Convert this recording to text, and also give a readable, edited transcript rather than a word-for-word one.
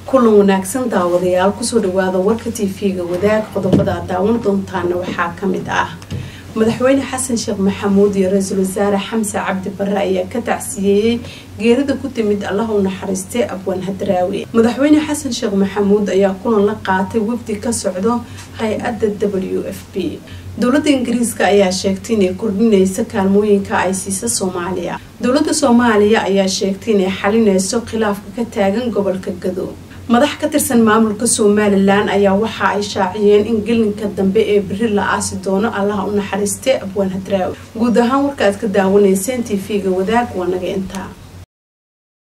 kulan wanaagsan daawadayaal kusoo dhawaada warka TV-ga wadaag qodobada daawan doontaana waxaa kamid ah madaxweyne xasan sheekh maxamuud iyo ra'iisul wasaare xamse cabdi barre ayaa ka tacsiyeeyay geerida ku timid Allah u naxariistay Abwaan Hadraawi madaxweyne xasan sheekh maxamuud ayaa kulan la qaatay wafdi ka socdo hay'adda WFP dowladda Ingiriiska ayaa sheegtay inay kordhinayso kaalmooyinka ay siiso Soomaaliya dowladda Soomaaliya ayaa sheegtay inay xalinayso khilaafka ka taagan gobolka Gado madax ka tirsan maamulka Somaliland ayaa waxa ay shaaciyeen in gelinka dambe ee biri la aasi doono Allah u naxariistay Abwaan Hadraawi guud ahaan warkaad ka daawanayseen TV-ga wadaag waa naga intaa